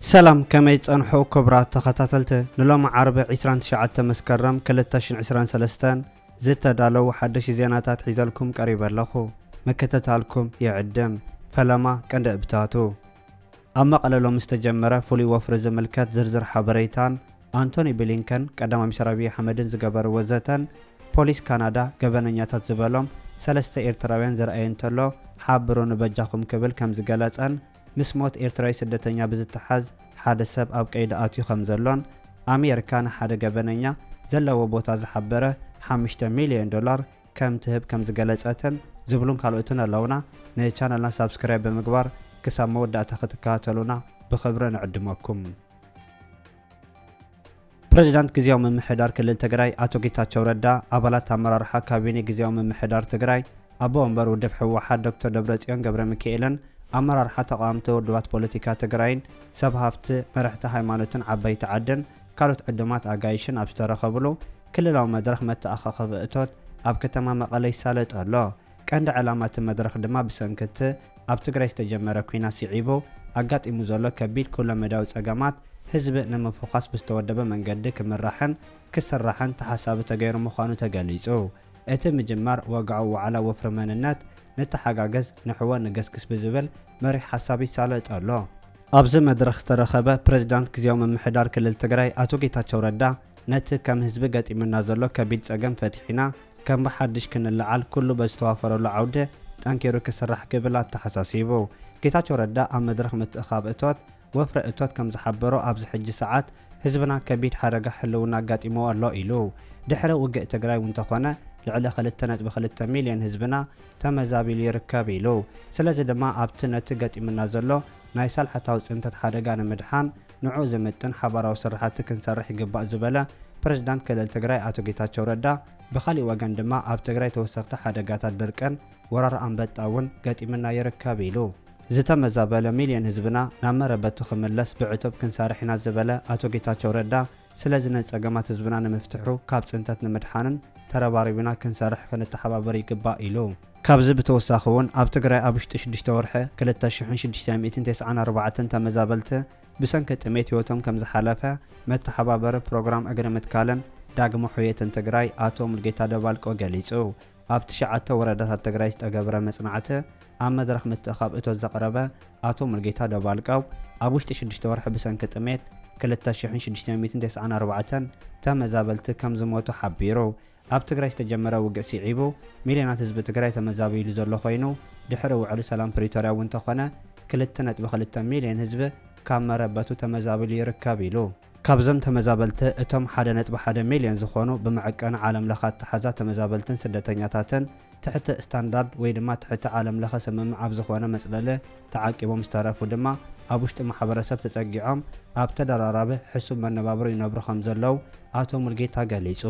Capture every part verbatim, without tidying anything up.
سلام كما يتصنحو كبرات تخطاتلت نلوم عرب عشرين تشعة مسكرم كلتاشن عشرين سلستان زتا دالو حدش زياناتات حيزالكم قريبا لخو مكتتالكم يعدم فلما كند ابتاتو اما قللو مستجمرة فولي وفرز ملكات زرزر حبريتان أنتوني بلينكن قدام مشربي حمدن زقبر وزتن بوليس كندا قبننياتات زبالهم سلسة إيرتراوين زرأين تلو حابرون بجاكم كبل كم زقالاتن مسموت إيرتراي سدتنيا بزتحاز حاد سب أب قيد آتيو خمزلون أمريكان حاد قبننيا زلو بوتا زحبره حمشتا مليون دولار كم تهب كم زقالاتن زبلون كالوتنا لونا ني چانلنا سابسكرايب بمقبار كسام مودة تختكاتلونا بخبرنا عدمكم بريزيدنت غزياو ممحدار كلل تግራይ አቶ ጌታቸው ረዳ አባላት አመራርሓ ካቢኔ غزياو ممحدار تግራይ አቦ ወንበር ወደብ ሕወሓት ዶክተር ደብረጽዮን ገብረ ሚካኤልን አመራርሓ ተቃምቶ ወድባት ፖለቲካ ትግራይን ሰብ ሃፍቲ መራሕቲ ሃይማኖትን ዓበይቲ ዓድን ካልኦት ዕድማት አጋይሽን ኣብስተረኸብሉ ክልላዊ መድረኽ መተኣኻኸብ እቶት ኣብ ከተማ መቐለ ይሳለጥ ኣሎ ቀንዲ ዕላማት መድረኽ ድማ ብሰንከት ኣብ ትግራይ ዝተጀመረ ኩናት ሲዒቦ ኣጋጢሙ ዘሎ ከቢድ ኩለ መዳው ጸገማት ህዝብ ነመፎካስ በስተወደበ መንገድ ከመራሐን ከሰራሐን ተሐሳብ ተገይሩ መኻኑ ተገሊጹ እቲ ምጅማር ወጋው ወዓላ ወፍረመንነት ነተሐጋገዝ ነሕወ ንገስክስ ብዝብል መሪ ሐሳብ ይሳለጥ ኣሎ ኣብዚ መድረኽ ዝተረኸበ ፕሬዝዳንት ግዚያው መምሕዳር ክልል ትግራይ አቶ ጌታቸው ረዳ ነቲ ከም ህዝብ ገጢምና ዘሎ ከቢድ ጸገም ፈትሒና ከም በሓድሽ ክንልዓል ኩሉ በዝተዋፈረሉ ዓውደ ጠንኪሩ ክስራሕ ክብል ተሐሳሲቡ ጌታቸው ረዳ ኣብ መድረኽ ምትእኻብ እቶት ወፍረ እቶት ከም ዝሓበሮ ኣብዚ ሕጂ ሰዓት ህዝብና ከቢድ ሓደጋ ሕልውና አጋጢሞ ኣሎ ኢሉ ድሕረ ውግእ ትግራይ እንተኾነ ልዕሊ ክልተ ነጥቢ ክልተ ሚልዮን ህዝብና ተመዛቢሉ ይርከብ ኢሉ ስለዚ ድማ ኣብቲ ነቲ ገጢምና ዘሎ ናይ ሳልሓታዊ ጽንተት ሓደጋ ንምድሓን ንዑ ዝምጥን ሓባራዊ ስራሕቲ ክንሰርሕ ይግባእ ዝበለ ፕሬዝዳንት ክልል ትግራይ አቶ ጌታቸው ረዳ ብኻሊእ ወገን ድማ ኣብ ትግራይ ተወሰኽቲ ሓደጋታት ድርቅን ወራር አንበጣውን ገጢምና ይርከብ ኢሉ ዝተመዛበለ ሚልዮን ህዝብና ናመረበቱ ክምለስ ብዕቱብ ክንሰርሕና ዝበለ አቶ ጌታቸው ረዳ ስለዚ ነጸገማት ህዝብና ንምፍትሑ ካብ ጽንተት ንምድሓንን ተረባሪብና ክንሰርሕ ክንተሓባበር ይግባእ ኢሉ ካብዚ ብተወሳኺውን ኣብ ትግራይ ኣብ ውሽጢ ሽዱሽተ ወርሒ ክልተ ሽሕን ሽዱሽተ ሚእትን ተስዓን ኣርባዕተን ተመዛበልቲ ብሰንኪ ጥሜት ህይወቶም ከም ዝሓለፈ መተሓባበሪ ፕሮግራም እግረ ምትካልን ዳግመ ሕውየትን ትግራይ አቶ ሙልጌታ ደባልቆ ገሊጹ ኣብ ትሽዓተ ወረዳታት ትግራይ ዝተገብረ መጽናዕቲ ኣብ መድረኽ ምትእኻብ እቶት ዘቕረበ አቶ ሙልጌታ ደባልቃው ኣብ ውሽጢ ሽዱሽተ ወርሒ ብሰንኪ ጥሜት ክልተ ሽሕን ሽዱሽተ ሚእትን ተስዓን ኣርባዕተን ተመዛበልቲ ከም ዝሞቱ ሓቢሩ ኣብ ትግራይ ዝተጀመረ ውግእ ሲዒቡ ሚልዮናት ህዝቢ ትግራይ ተመዛቢሉ ዘሎ ኮይኑ ድሕሪ ውዕሊ ሰላም ፕሪቶሪያ እውን ተኾነ ክልተ ነጥቢ ክልተ ሚልዮን ህዝቢ ካብ መረበቱ ተመዛቢሉ ይርከብ ኢሉ ካብዞም ተመዛበልቲ እቶም ሓደ ነጥቢ ሓደ ሚልዮን ዝኾኑ ብመዐቀን ዓለም ለኸ ተሓዛ ተመዛበልትን ስደተኛታትን ትሕቲ ስታንዳርድ ወይ ድማ ትሕቲ ዓለም ለኸ ስምምዕ ኣብ ዝኾነ መጽለሊ ተዓቂቦም ዝተረፉ ድማ ኣብ ውሽጢ ማሕበረሰብ ተጸጊዖም ኣብ ተደራራቢ ሕሱብ መነባብሮ ይነብሩ ከም ዘለው አቶ ሙልጌታ ገሊጹ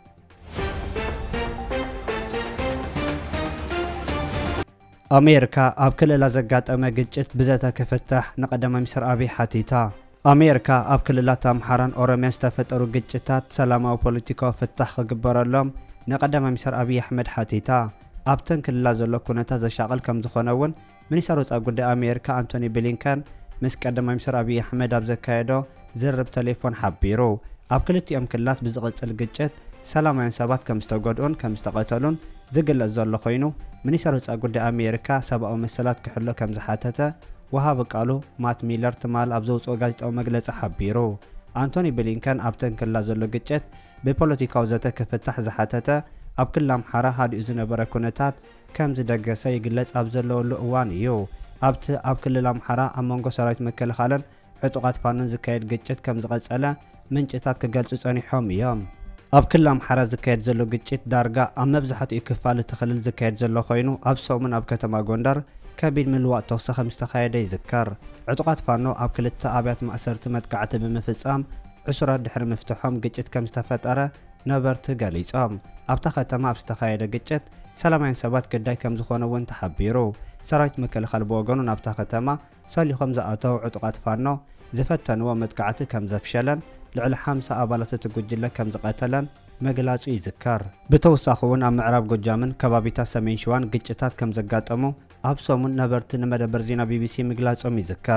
አሜሪካ ኣብ ክልላ ዘጋጠመ ግጭት ብዘተ ክፍታሕ ንቀዳማይ ሚኒስትር አብይ ሓቲታ አሜሪካ ኣብ ክልላት አምሓራን ኦሮሚያን ዝተፈጠሩ ግጭታት ሰላማዊ ፖለቲካዊ ፍታሕ ክግበረሎም ንቀዳማይ ሚኒስትር አብይ አሕመድ ሓቲታ ኣብተን ክልላት ዘሎ ኩነታት ዘሻቀል ከም ዝኾነውን ሚኒስትር ወጻኢ ጉዳይ አሜሪካ አንቶኒ ብሊንከን ምስ ቀዳማይ ሚኒስትር አብይ አሕመድ ኣብ ዘካየዶ ዝርብ ቴሌፎን ሓቢሩ ኣብ ክልቲኦም ክልላት ብዝቕጽል ግጭት ሰላማውያን ሰባት ከም ዝተጎድኡን ከም ዝተቐተሉን ዝግለጽ ዘሎ ኮይኑ ሚኒስትር ወጻኢ ጉዳይ አሜሪካ ሰብኣዊ መሰላት ክሕሎ ከም ዝሓተተ ወሃብ ቃሉ ማት ሚለር ትማል ኣብ ዘውጽኦ ጋዜጣዊ መግለጺ ሓቢሩ አንቶኒ ብሊንከን ኣብተን ክልላት ዘሎ ግጭት ብፖለቲካዊ ዘተ ክፍታሕ ዝሓተተ ኣብ ክልል አምሓራ ሃዲኡ ዝነበረ ኩነታት ከም ዝደገሰ ይግለጽ ኣብ ዘለወሉ እዋን እዩ ኣብቲ ኣብ ክልል አምሓራ ኣብ መንጎ ሰራዊት መከላኸልን ዕጡቃት ፋኖን ዝካየድ ግጭት ከም ዝቐጸለ ምንጭታት ክገልጹ ጸኒሖም እዮም ኣብ ክልል አምሓራ ዝካየድ ዘሎ ግጭት ዳርጋ ኣብ መብዛሕትኡ ክፋል እቲ ክልል ዝካየድ ዘሎ ኮይኑ ኣብ ሰሙን ኣብ ከተማ ጎንደር ከቢድ ምልዋጥ ተወሳ ከም ዝተካየደ ይዝከር ዕጡቃት ፋኖ ኣብ ክልተ ኣብያት ማእሰርቲ መጥቃዕቲ ብምፍጻም ዕሱራት ድሕሪ ምፍትሖም ግጭት ከም ዝተፈጠረ ነበርቲ ገሊጾም ኣብታ ከተማ ኣብ ዝተካየደ ግጭት ሰላማውያን ሰባት ገዳይ ከም ዝኾነ እውን ተሓቢሩ ሰራዊት መከላኸሊ ብወገኑ ናብታ ከተማ ሰሊኾም ዝኣተው ዕጡቃት ፋኖ ዝፈተንዎ መጥቃዕቲ ከም ዘፍሸለን ልዕሊ ሓምሳ ኣባላት እቲ ጉጅለ ከም ዝቐተለን መግላጹ ይዝከር ብተወሳኺ እውን ኣብ ምዕራብ ጎጃምን ከባቢታት ሰሜን ሸዋን ግጭታት ከም ዘጋጠሙ ኣብ ሰሙን ነበርቲ ንመደበር ዜና ቢቢሲ ምግላጾም ይዝከር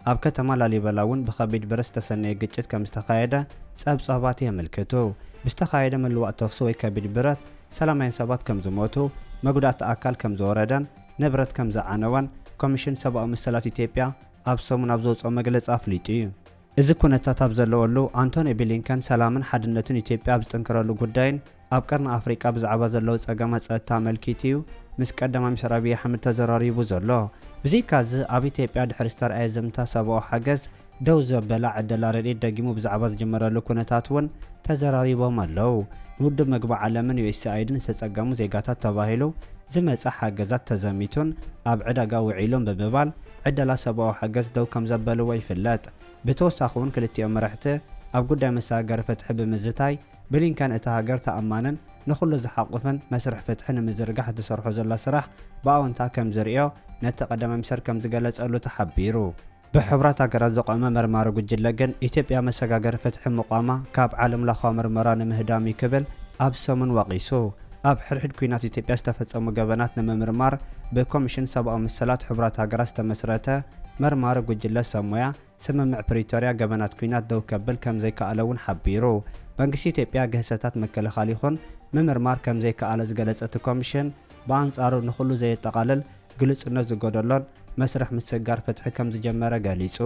ኣብ ከተማ ላሊበላውን ብኸቢድ ብረት ዝተሰነየ ግጭት ከም ዝተኻየደ ጸብጻባት የመልክቱ። ብዝተኻየደ ምልዋእ ተኽሲ ወይ ከቢድ ብረት ሰላማውያን ሰባት ከም ዝሞቱ መጉዳእቲ ኣካል ከም ዝወረደን ንብረት ከም ዝዓነወን ኮሚሽን ሰብኣዊ መሰላት ኢትዮጵያ ኣብ ሰሙን ኣብ ዘውፅኦ መግለፂ ኣፍሊጡ እዩ። እዚ ኩነታት ኣብ ዘለወሉ አንቶኒ ብሊንከን ሰላምን ሓድነትን ኢትዮጵያ ኣብ ዝጥንክረሉ ጉዳይን ኣብ ቀርኒ ኣፍሪቃ ብዛዕባ ዘለዎ ጸገማት ጸጥታ ኣመልኪቱ እዩ ምስ ቀዳማይ ሚኒስትር ኣብይ ኣሕመድ ተዘራሪቡ ዘሎ። ብዘይካዚ ኣብ ኢትዮጵያ ድሕሪ ዝተረኣየ ዘምታ ሰብኣዊ ሓገዝ ደው ዘበላ ዕደላ ረድኤት ደጊሙ ብዛዕባ ዝጀመረሉ ኩነታት እውን ተዘራሪቦም ኣለው። ንውድብ ምግቢ ዓለምን ዩኤስኤአይድን ዝተጸገሙ ዜጋታት ተባሂሉ ዝመጽእ ሓገዛት ተዘሚቱን ኣብ ዕዳጋ ውዒሎም ብምባል ዕደላ ሰብኣዊ ሓገዝ ደው ከም ዘበልዎ ይፍለጥ። ብተወሳኺ እውን ክልቲኦም መራሕቲ ኣብ ጉዳይ መሰጋገሪ ፍትሒ ብምዝታይ ብሊንከን እቲ ሃገር ተኣማንን ንኹሉ ዝሓቁፍን መስርሕ ፍትሒ ንምዝርጋሕ ዝሰርሖ ዘላ ስራሕ ብኣወንታ ከም ዝርዮ ነቲ ቀዳማይ ሚኒስትር ከም ዝገለጸሉ ተሓቢሩ። ብሕብራት ሃገራት ዘቆመ መርማሪ ጉጅለ ግን ኢትዮጵያ መሰጋገሪ ፍትሒ ምቋማ ካብ ዓለም ለኻዊ ምርመራ ንምህዳም ይክብል ኣብ ሰሙን ወቂሱ። ኣብ ሕድሕድ ኩናት ኢትዮጵያ ዝተፈጸሙ ገበናት ንምምርማር ብኮሚሽን ሰብኣዊ መሰላት ሕብራት ሃገራት ዝተመስረተ መርማሪ ጉጅለ ሰሞያ ስምምዕ ፕሪቶርያ ገበናት ኩናት ደው ከብል ከም ዘይከኣለ እውን ሓቢሩ። መንግስቲ ኢትዮጵያ ግህሰታት መከላኸሊ ይኹን ምምርማር ከም ዘይከኣለ ዝገለጸ እቲ ኮሚሽን ብኣንጻሩ ንኹሉ ዘየጠቓልል ግልጽነት ዝጎደሎን መስርሕ ምስጋር ፍትሒ ከም ዝጀመረ ገሊጹ።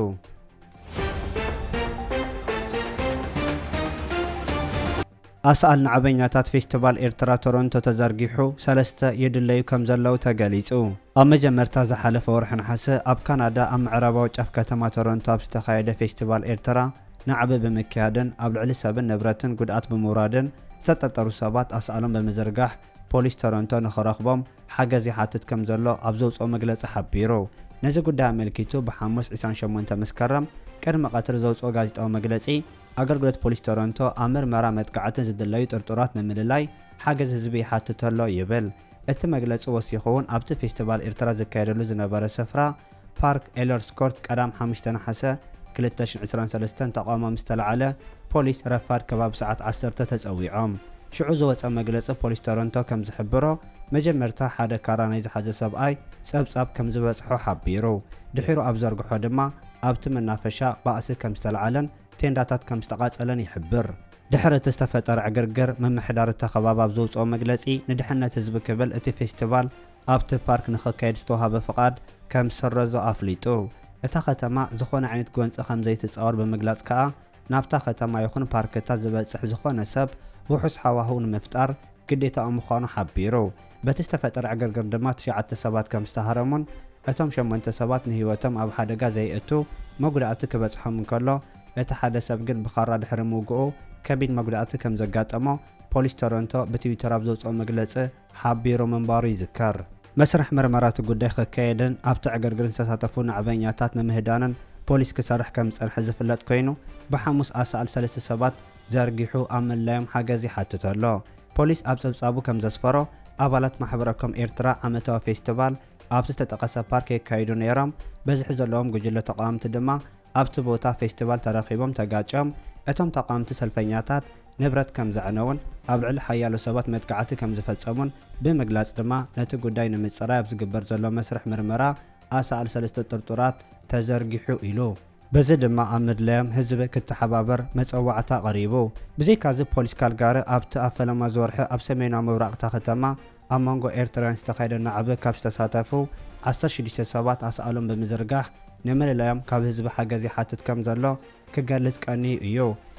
ኣስኣል ንዓበኛታት ፌስቲቫል ኤርትራ ቶሮንቶ ተዘርጊሑ ሰለስተ ይድለዩ ከም ዘለው ተገሊጹ። ኣብ መጀመርታ ዝሓለፈ ወርሒ ነሓሰ ኣብ ካናዳ ኣብ ምዕራባዊ ጫፍ ከተማ ቶሮንቶ ኣብ ዝተኻየደ ፌስቲቫል ኤርትራ ናዕቢ ብምክያድን ኣብ ልዕሊ ሰብን ንብረትን ጉድኣት ብምውራድን ዝተጠርጠሩ ሰባት ኣስኣሎም ብምዝርጋሕ ፖሊስ ቶሮንቶ ንኽረኽቦም ሓገዝ ይሓትት ከም ዘሎ ኣብ ዘውፅኦ መግለፂ ሓቢሩ። ነዚ ጉዳይ ኣመልኪቱ ብሓሙስ ዒስራን ሸሞንተ መስከረም ቅድሚ ቀትሪ ዘውፅኦ ጋዜጣዊ መግለፂ ኣገልግሎት ፖሊስ ቶሮንቶ ኣብ ምርመራ መጥቃዕትን ዝድለዩ ጥርጡራት ንምልላይ ሓገዝ ህዝቢ ይሓትት ኣሎ ይብል። እቲ መግለፂ ወሲኹ እውን ኣብቲ ፌስቲቫል ኤርትራ ዝካየደሉ ዝነበረ ስፍራ ፓርክ ኤለርስኮርት ቀዳም ሓሙሽተ ነሓሰ ክልተ ሽሕን ዒስራን ሰለስተን ተቃውሞ ምስ ተለዓለ ፖሊስ ረፋድ ከባቢ ሰዓት ዓሰርተ ተጸዊዖም። ሽዑ ዝወፀ መግለፂ ፖሊስ ቶሮንቶ ከም ዝሕብሮ መጀመርታ ሓደ ካራ ናይ ዝሓዘ ሰብኣይ ጸብጻብ ከም ዝበጽሖ ሓቢሩ። ድሒሩ ኣብ ዘርግሖ ድማ ኣብቲ መናፈሻ ባእሲ ከም ዝተለዓለን ቴንዳታት ከም ዝተቃጸለን ይሕብር። ድሕሪ እቲ ዝተፈጠረ ዕግርግር መምሕዳር እቲ ከባቢ ኣብ ዘውፅኦ መግለፂ ንድሕነት ህዝቢ ክብል እቲ ፌስቲቫል ኣብቲ ፓርክ ንኽካየድ ዝተዋሃበ ፍቓድ ከም ዝሰረዞ ኣፍሊጡ። እታ ከተማ ዝኾነ ዓይነት ጎንፂ ከም ዘይትፃወር ብምግላጽ ከዓ ናብታ ከተማ ይኹን ፓርክታት ዝበጽሕ ዝኾነ ሰብ ውሑስ ሃዋህው ንምፍጣር ግዴታ ምዃኑ ሓቢሩ። በቲ ዝተፈጠረ ዕግርግር ድማ ትሽዓተ ሰባት ከም ዝተሃረሙን እቶም ሸሞንተ ሰባት ንህይወቶም ኣብ ሓደጋ ዘይእቱ መጉዳእቲ ክበጽሖም እንከሎ እቲ ሓደ ሰብ ግን ብኻራ ድሕሪ ምውግኡ ከቢድ መጉዳእቲ ከም ዘጋጠሞ ፖሊስ ቶሮንቶ ብትዊተር ኣብ ዘውፅኦ መግለፂ ሓቢሩ ምንባሩ ይዝከር። መስርሕ ምርመራት ጉዳይ ክካየድን ኣብቲ ዕግርግር ዝተሳተፉ ንዕበኛታት ንምህዳንን ፖሊስ ክሰርሕ ከም ዝጸንሐ ዝፍለጥ ኮይኑ ብሓሙስ ኣስኣል ሰለስተ ሰባት ዘርጊሑ ኣብ መላዮም ሓገዝ ይሓትት ኣሎ። ፖሊስ ኣብ ጸብጻቡ ከም ዘስፈሮ ኣባላት ማሕበረኮም ኤርትራ ዓመታዊ ፌስቲቫል ኣብቲ ዝተጠቐሰ ፓርክ የካይዱ ነይሮም። በዝሒ ዘለዎም ጉጅለ ተቃዋምቲ ድማ ኣብቲ ቦታ ፌስቲቫል ተረኺቦም ተጋጮም እቶም ተቃዋምቲ ሰልፈኛታት ንብረት ከም ዘዕነውን ኣብ ልዕሊ ሓያሎ ሰባት መጥቃዕቲ ከም ዝፈጸሙን ብምግላጽ ድማ ነቲ ጉዳይ ንምጽራይ ኣብ ዝግበር ዘሎ መስርሕ ምርመራ ኣስኣል ሰለስተ ጥርጡራት ተዘርጊሑ ኢሉ። በዚ ድማ ኣብ ምድለዮም ህዝቢ ክትሓባበር መፀዋዕታ ቀሪቡ። ብዘይካዚ ፖሊስ ካልጋሪ ኣብቲ ኣብ ፈለማ ዝወርሒ ኣብ ሰሜናዊ ምብራቕታ ከተማ ኣብ መንጎ ኤርትራውያን ዝተኻየደ ናዕቢ ካብ ዝተሳተፉ ዓሰርተ ሽዱሽተ ሰባት ኣስኣሎም ብምዝርጋሕ ንምልላዮም ካብ ህዝቢ ሓገዝ ይሓትት ከም ዘሎ ክገልጽ ቀኒዩ እዩ።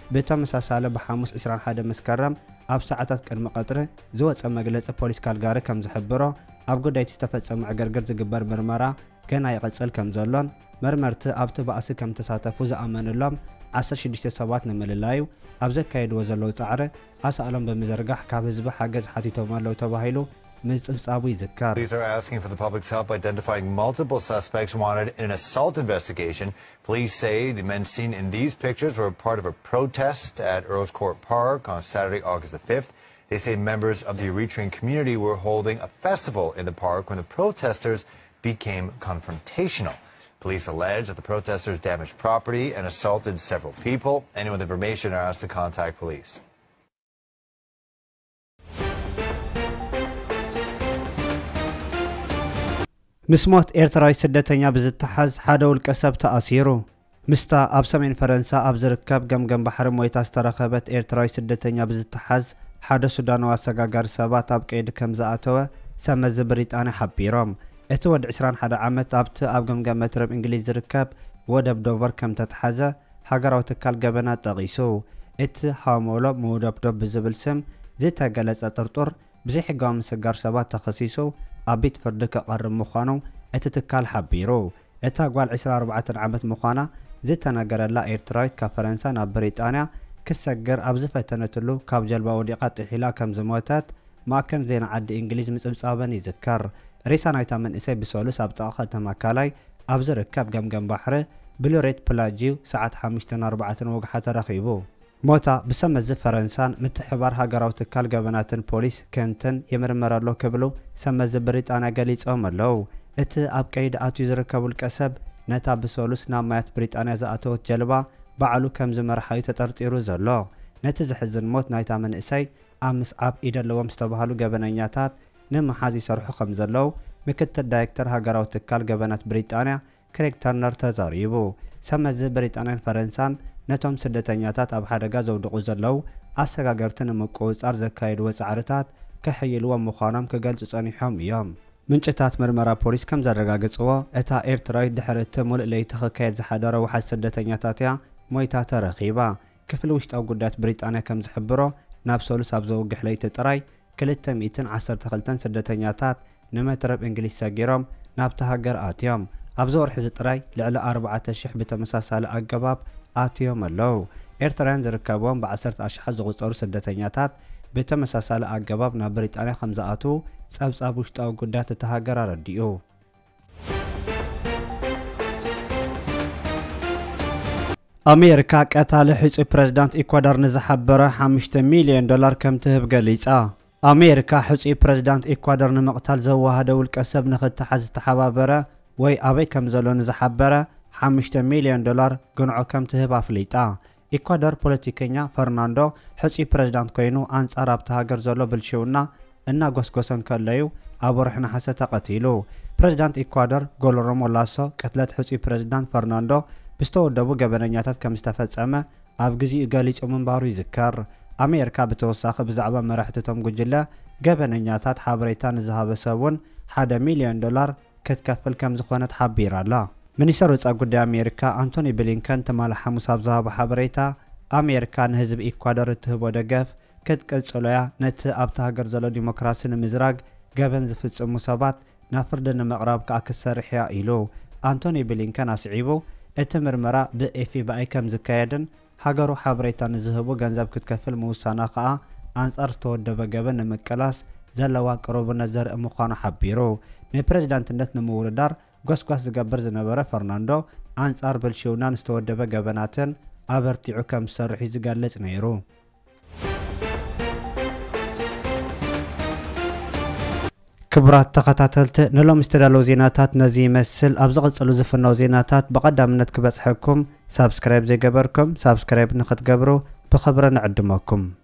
ብተመሳሳሊ ብሓሙስ ዒስራን ሓደ መስከረም ኣብ ሰዓታት ቅድሚ ቀጥሪ ዝወፀ መግለፂ ፖሊስ ካልጋሪ ከም ዝሕብሮ ኣብ ጉዳይቲ ዝተፈጸሙ ዕግርግር ዝግበር ምርመራ ገና ይቕጽል ከም ዘሎን መርመርቲ ኣብቲ ባእሲ ከም ተሳተፉ ዝኣመንሎም ዓሰርተ ሽዱሽተ ሰባት ንምልላዩ ኣብ ዘካየድዎ ዘለዉ ጻዕሪ ኣስኣሎም ብምዝርጋሕ ካብ ህዝቢ ሓገዝ ሓቲቶም ኣለዉ ተባሂሉ ምጽብጻቡ ይዝከር። Police are asking for the public's help identifying multiple suspects wanted in an assault investigation. Police say the men seen in these pictures were part of a protest at Earls Court Park on Saturday, August the fifth. They say members of the Eritrean community were holding a festival in the park when the protesters became confrontational. Police allege that the protesters damaged property and assaulted several people. Anyone with information are asked to contact police. ምስ ሞት ኤርትራዊ ስደተኛ ብዝተሓዝ ሓደ ውልቀ ሰብ ተኣሲሩ። مستا اب سمين فرنسا اب زركب جمجم بحر مويتا استرخبت ايرتراي سدتنيا بزتحز حدا سودان واسغاغار سبات اب قيد كم زاتوه سمز بريطانيا حبيرم اتود عشرين حدا عمت ابت اب جمجم مترب انجليز زركب ودب دوفر كم تتحزه حجراو تكال جبنا تغيسو ات حامولو مودب دوب بزبل سم زيتا جلس اطرطر بزي حقام سجار سبات تخصيصو ابيت فردك قرب مخانو اتتكال حبيرو اتا قوال عشرين أربعة عمت مخانا زيتا نقر لا ايرترايت كفرنسا نا بريطانيا كسجر ابزفة تنتلو كاب جلبا وديقات الحلا كم زموتات ما كان زين عد انجليز مصبصابن يذكر ريسا نايتا من اسي بسولس ابطاقة تماكالاي ابزر كاب جمجم بحر بلوريت بلاجيو ساعة حمشتن أربعة وقحة رخيبو موتا بسمز فرنسان متحبار هاقراو تكال قبناتن بوليس كنتن يمرمر اللو كبلو سمز بريطانيا قليت اوملو ات اب قيد اتو يزركبو الكسب نتا بسولس نامات بريطانيا زاتوت جلبا بعلو كم زمرحايو تطرطيرو زلو نت زحزن موت نايتا من اسي امس اب ايدلوم استبحالو قبنانياتات نمحازي سرحو خم زلو مكتل دايكتر هاقراو تكال قبنات بريطانيا كريك ترنر تزاريبو سمز بريطانيا فرنسان نتوم سدتنياتات اب حدقا زودقو زلو اسغاغرتن مقوصار زكايد وصعرتات كحيلو مخانم كغلص صنيحهم يوم منጭታት ምርመራ ፖሊስ ከም ዘረጋገጽዎ እታ ኤርትራዊ ድሕረት ሙሉእ ለይ ተኸካየት ዝሓደረ ወሓዝ ስደተኛታት ያ ሞይታ ተረኺባ ክፍል ውሽጣዊ ጉዳያት ብሪጣንያ ከም ዝሕብሮ ናብ ሶሉስ ኣብ ዘውግሕ ለይቲ ጥራይ ክልተ ሚእትን ዓሰርተ ክልተን ስደተኛታት ንመትረብ እንግሊዝ ሰጊሮም ናብቲ ሃገር ኣትዮም ኣብ ዘወርሒ ዝጥራይ ልዕሊ ኣርባዕተ ሽሕ ብተመሳሳሊ ኣገባብ ኣትዮም ኣለዉ ኤርትራውያን ዝርከብዎም ብዓሰርተ ኣሽሓት ዝቑፀሩ ስደተኛታት بتمساسال أجاباب نا بريطانيا خمزاتو صبصاب وشتاو قدات تهاجر رديو أمريكا قتال حزب بريزيدنت إكوادور نزحبره خمسة مليون دولار كم تهب قليصا أمريكا حزب بريزيدنت إكوادور نمقتل زوها دول كسب نخت حز تحبابره وي أبي كم زلون نزحبره خمسة مليون دولار قنعو كم تهب أفليتا إكوادور بوليتيكينيا فرناندو حزب بريزيدنت كوينو أنصار بتهاجر زلو بالشونا إنا غوسغوسن كليو أبو رحنا حسة قتيلو بريزيدنت إكوادور غولورمو لاسو قتلت حزب بريزيدنت فرناندو بستو دبو غبنانياتات كم استفصمه أب غزي غاليص منبارو يذكر أمريكا بتوساخ بزعبه مرحتتهم غجله غبنانياتات حبريتان زهابسون واحد مليون دولار كتكفل كم زخونت حبيرالا منيستر وصا قد أمريكا أنتوني بلينكن تمال حموس أبزها بحبريتا أمريكا نهزب إكوادور تهبو دقف كتكالسوليا نت أبتها قرزلو ديمقراسي نمزراق قبن زفز المصابات نافردن مقراب كأكسر رحيا إلو أنتوني بلينكن أسعيبو اتمر مرا بإفي بأي كم زكايدن حقرو حبريتا نزهبو غنزب كتكفل موسانا قاا أنصار تودب قبن نمكلاس زلوا قروب نزر مخانو حبيرو من بريزيدنت نت نموردار غوس غوس زغبر زنبره فرناندو أنصار بالشونان استودب قبناتن أبرتيعو كم سرحي زغالص نيرو كبرات تخاتلت نلوم استدلو زيناتات نزي مسل ابزغصلو زفنو زيناتات بقدامنت كبصحكم سبسكرايب زي جبركم سبسكرايب نخت جبرو بخبرنا عدمكم